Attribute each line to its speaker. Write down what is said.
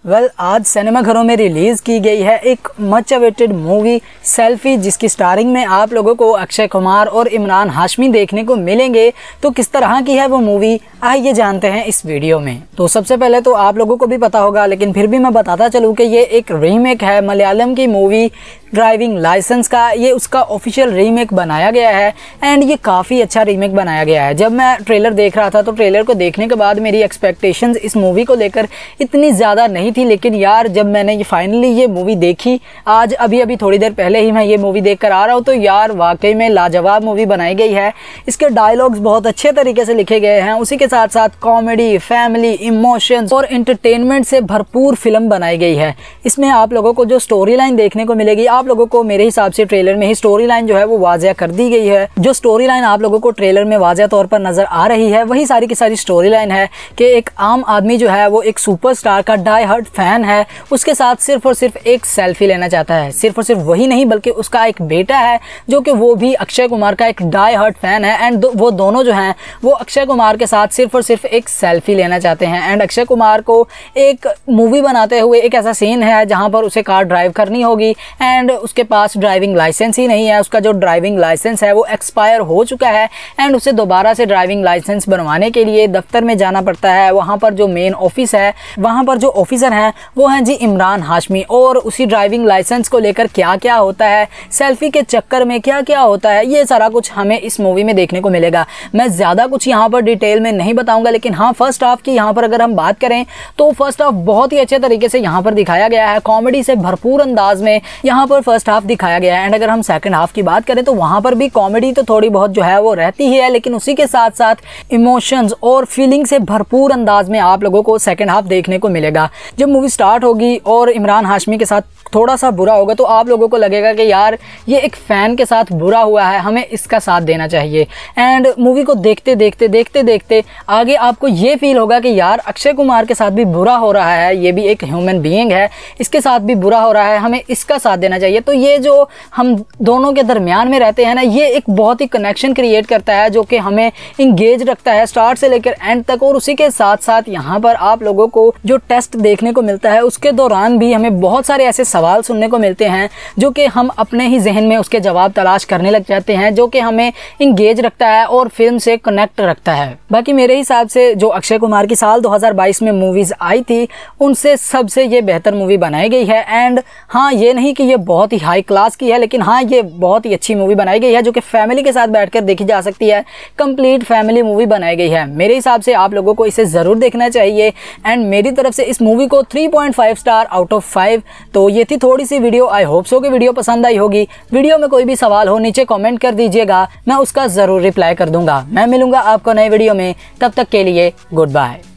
Speaker 1: आज सिनेमाघरों में रिलीज़ की गई है एक मच अवेटेड मूवी सेल्फी, जिसकी स्टारिंग में आप लोगों को अक्षय कुमार और इमरान हाशमी देखने को मिलेंगे। तो किस तरह की है वो मूवी, आइए जानते हैं इस वीडियो में। तो सबसे पहले तो आप लोगों को भी पता होगा, लेकिन फिर भी मैं बताता चलूँ कि ये एक रीमेक है मलयालम की मूवी ड्राइविंग लाइसेंस का। ये उसका ऑफिशियल रीमेक बनाया गया है एंड ये काफ़ी अच्छा रीमेक बनाया गया है। जब मैं ट्रेलर देख रहा था तो ट्रेलर को देखने के बाद मेरी एक्सपेक्टेशंस इस मूवी को लेकर इतनी ज़्यादा नहीं थी, लेकिन यार जब मैंने फाइनली ये मूवी देखी, आज अभी थोड़ी देर पहले ही मैं ये मूवी देख कर आ रहा हूँ, तो यार वाकई में लाजवाब मूवी बनाई गई है। इसके डायलॉग्स बहुत अच्छे तरीके से लिखे गए हैं, उसी के साथ साथ कॉमेडी, फैमिली, इमोशंस और एंटरटेनमेंट से भरपूर फिल्म बनाई गई है। इसमें आप लोगों को जो स्टोरी लाइन देखने को मिलेगी, आप लोगों को मेरे हिसाब से ट्रेलर में ही स्टोरी लाइन जो है वो वाज़ह कर दी गई है। जो स्टोरी लाइन आप लोगों को ट्रेलर में वाज़ह तौर पर नजर आ रही है, वही सारी की सारी स्टोरी लाइन है कि एक आम आदमी जो है वो एक सुपरस्टार का डाई हार्ड फैन है, उसके साथ सिर्फ और सिर्फ एक सेल्फी लेना चाहता है। सिर्फ और सिर्फ वही नहीं, बल्कि उसका एक बेटा है जो कि वो भी अक्षय कुमार का एक डाई हार्ड फैन है एंड वो दोनों जो हैं वो अक्षय कुमार के साथ सिर्फ और सिर्फ एक सेल्फी लेना चाहते हैं। एंड अक्षय कुमार को एक मूवी बनाते हुए एक ऐसा सीन है जहां पर उसे कार ड्राइव करनी होगी एंड उसके पास ड्राइविंग लाइसेंस ही नहीं है। उसका जो ड्राइविंग लाइसेंस है वो एक्सपायर हो चुका है एंड उसे दोबारा से ड्राइविंग लाइसेंस बनवाने के लिए दफ्तर में जाना पड़ता है। वहां पर जो मेन ऑफिस है, वहां पर जो ऑफिसर हैं वो हैं जी इमरान हाशमी, और उसी ड्राइविंग लाइसेंस को लेकर क्या क्या होता है, सेल्फी के चक्कर में क्या क्या होता है, ये सारा कुछ हमें इस मूवी में देखने को मिलेगा। मैं ज़्यादा कुछ यहाँ पर डिटेल में नहीं बताऊंगा, लेकिन हाँ, फर्स्ट हाफ की यहाँ पर अगर हम बात करें तो फर्स्ट हाफ बहुत ही अच्छे तरीके से यहाँ पर दिखाया गया है। कॉमेडी से भरपूर अंदाज में यहाँ पर फर्स्ट हाफ दिखाया गया है एंड अगर हम सेकंड हाफ की बात करें तो वहाँ पर भी कॉमेडी तो थोड़ी बहुत जो है वो रहती ही है, लेकिन उसी के साथ साथ इमोशंस और फीलिंग से भरपूर अंदाज में आप लोगों को सेकंड हाफ देखने को मिलेगा। जब मूवी स्टार्ट होगी और इमरान हाशमी के साथ थोड़ा सा बुरा होगा तो आप लोगों को लगेगा कि यार ये एक फ़ैन के साथ बुरा हुआ है, हमें इसका साथ देना चाहिए। एंड मूवी को देखते देखते आगे आपको ये फील होगा कि यार अक्षय कुमार के साथ भी बुरा हो रहा है, ये भी एक ह्यूमन बीइंग है, इसके साथ भी बुरा हो रहा है, हमें इसका साथ देना चाहिए। तो ये जो हम दोनों के दरमियान में रहते हैं ना, ये एक बहुत ही कनेक्शन क्रिएट करता है जो कि हमें इंगेज रखता है स्टार्ट से लेकर एंड तक। और उसी के साथ साथ यहाँ पर आप लोगों को जो टेस्ट देखने को मिलता है उसके दौरान भी हमें बहुत सारे ऐसे सवाल सुनने को मिलते हैं जो कि हम अपने ही जहन में उसके जवाब तलाश करने लग जाते हैं, जो कि हमें इंगेज रखता है और फिल्म से कनेक्ट रखता है। बाकी मेरे हिसाब से जो अक्षय कुमार की साल 2022 में मूवीज आई थी उनसे सबसे ये बेहतर मूवी बनाई गई है। एंड हाँ, ये नहीं कि ये बहुत ही हाई क्लास की है, लेकिन हाँ, ये बहुत ही अच्छी मूवी बनाई गई है जो कि फैमिली के साथ बैठकर देखी जा सकती है। कंप्लीट फैमिली मूवी बनाई गई है। मेरे हिसाब से आप लोगों को इसे ज़रूर देखना चाहिए एंड मेरी तरफ से इस मूवी को 3.5 स्टार आउट ऑफ 5। तो ये थी थोड़ी सी वीडियो, आई होप सो कि वीडियो पसंद आई होगी। वीडियो में कोई भी सवाल हो नीचे कमेंट कर दीजिएगा, मैं उसका ज़रूर रिप्लाई कर दूंगा। मैं मिलूंगा आपको नए वीडियो में, तब तक के लिए गुड बाय।